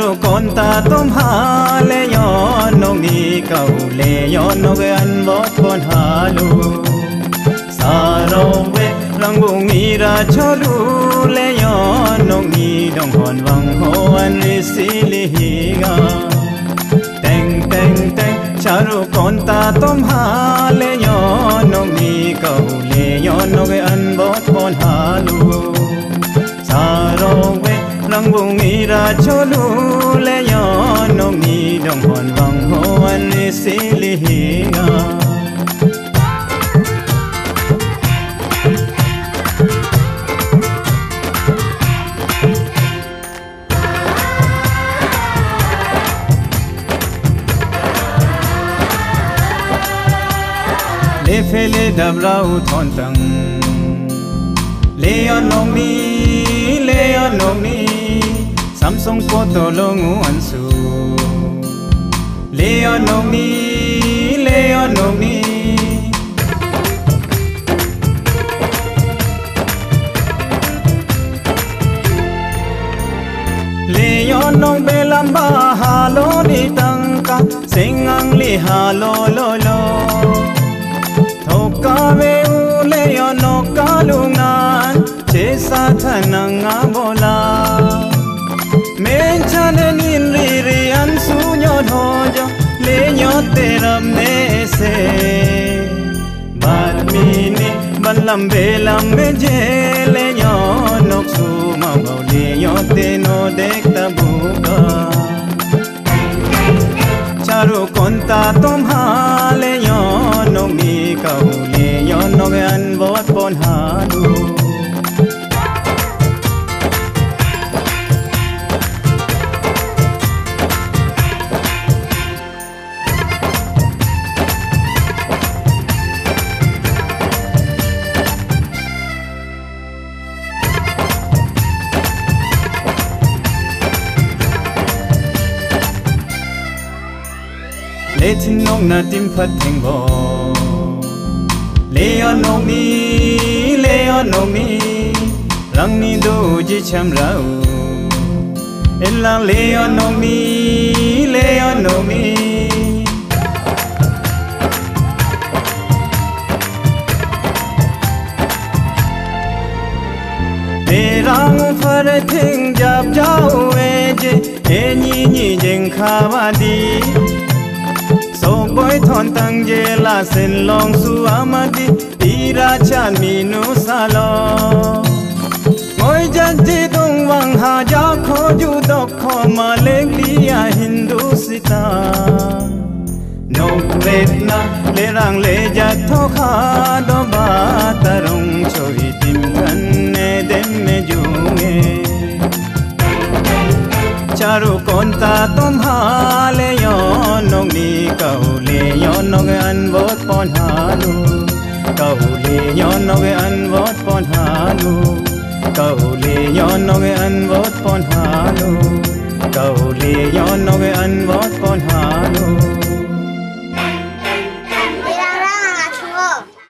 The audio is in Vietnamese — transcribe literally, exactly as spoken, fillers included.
charu konta tum hale yo nongi kau le yo noge an bot pon halu saro we rangung ira cholu le yo nongi dong hon wang ho an sili higa teng teng teng charu konta tum hale yo nongi kau le yo noge an bot pon halu saro we rangung ira cholu le yo nongi dong hon wang ho an sili higa le fele dabrau thon tang le yo nongi le yo nongi samsung ko to longu ansu le yo nongi le yo nongi le yo nong belamba halo ni tangka singang li halo lo lo thokawe ule yo no kalungan chesa thananga bola men chane nin ri ri an su nyo hojo le nyo teram ne se bar mini balam belam me je le nyo nok su ma go le yo te no dek tabuka charu konta tum hale yo nongi kau le yo noge an bot pon halu le tin nong na tim phat theng bo le yo nong ni le yo nong ni rang ni do ji cham rau elang le yo nong ni le yo nong ni le rang phar theng jap jau e je e ni ni jeng kha wa di so boy thon tang je la sen long su amadi tira chan minu salo ngoi jan ji dong wang ha ja kho ju dok kho ma leng lia hindu sita no vet na le rang le ja tho kha do ba tarong choi tim kan ne dem me junge charu konta tum hale yo nongi kau le yo noge an bot pon halu kau le yo noge an bot pon halu kau le yo noge an bot pon halu kau le yo noge an bot